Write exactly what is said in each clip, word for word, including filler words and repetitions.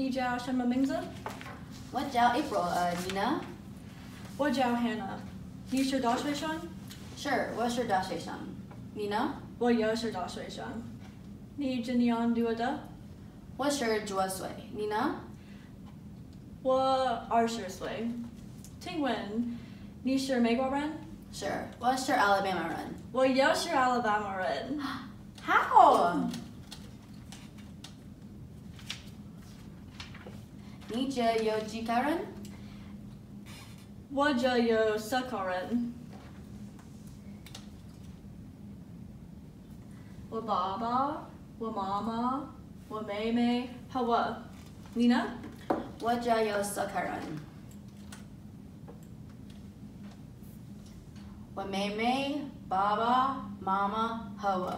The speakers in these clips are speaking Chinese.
你叫什么名字？ 我叫 April，呃，你呢？ 我叫 Hannah。你是大学生？ 是，我是大学生。你呢？ 我也是大学生。你今年多大？ 我是九岁。你呢？ 我二十岁。请问你是美国人？ 是，我是 Alabama 人。 我也是 Alabama 人。 好。你这有几个人？ 我这有四个人。我爸爸、我妈妈、我妹妹和我。你呢？ 我这有四个人。我妹妹、爸爸妈妈和我。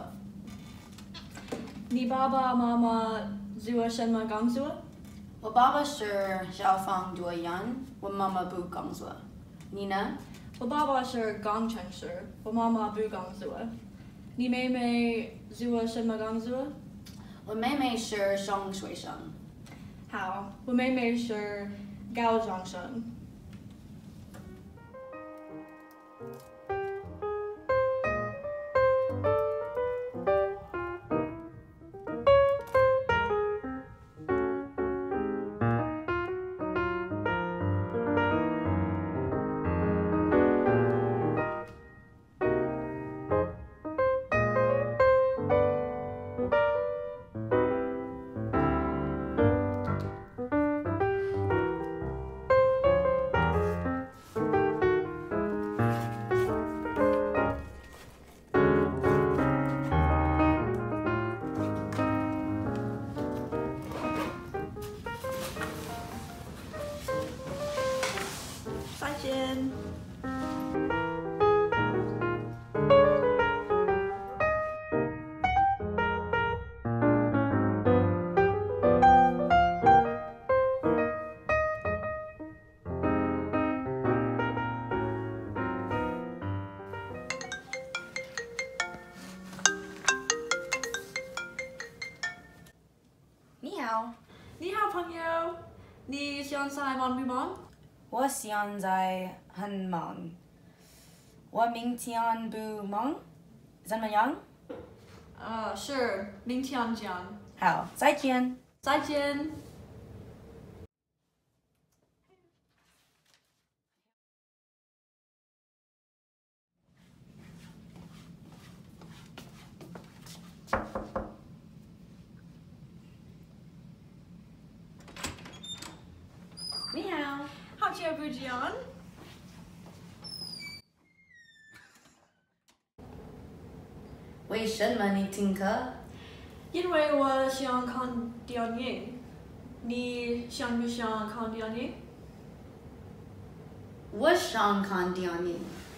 你爸爸妈妈做什么工作？ 我爸爸是消防队员，我妈妈不工作。你呢？ 我爸爸是工程师，我妈妈不工作。你妹妹做什么工作？ 我妹妹是上学生。 好，我妹妹是高中生。再见。 你好。 你好，朋友。你现在忙不忙？ 我现在很忙。我明天不忙，怎么样？ 呃，是，明天见。 好，再见。 再见。 你好。 好久不见。 为什么你听课？ 因为我想看电影。你想不想看电影？ 我想看电影。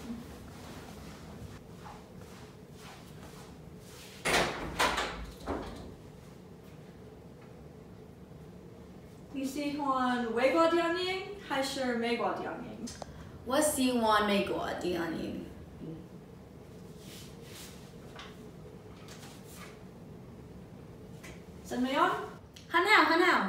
你喜欢外国电影还是美国电影？ 我喜欢美国电影。 怎么样？ 很好，很好。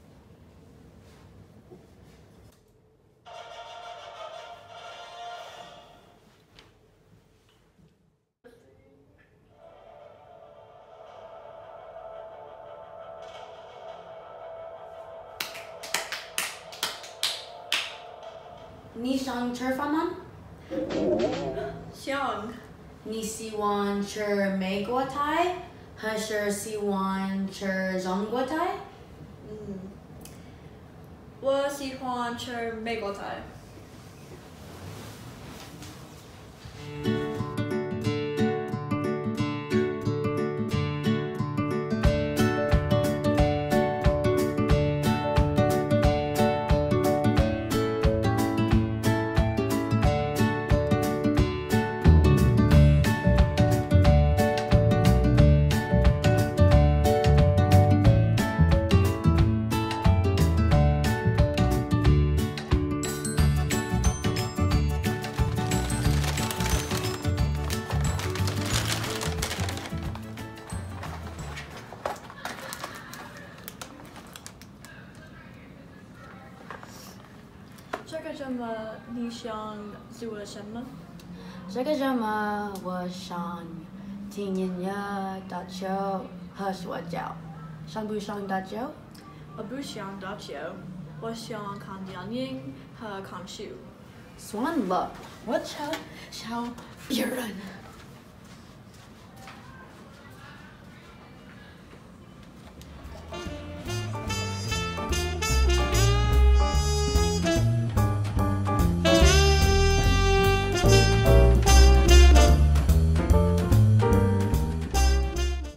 你想吃饭吗？ 想。 你喜欢吃美国菜，还是喜欢吃中国菜？ 嗯，我喜欢吃美国菜。 周末你想做什么？ 这个周末我想听音乐、打球和睡觉。想不想打球？ 我不想打球，我想看电影和看书。 算了，我瞧瞧别人。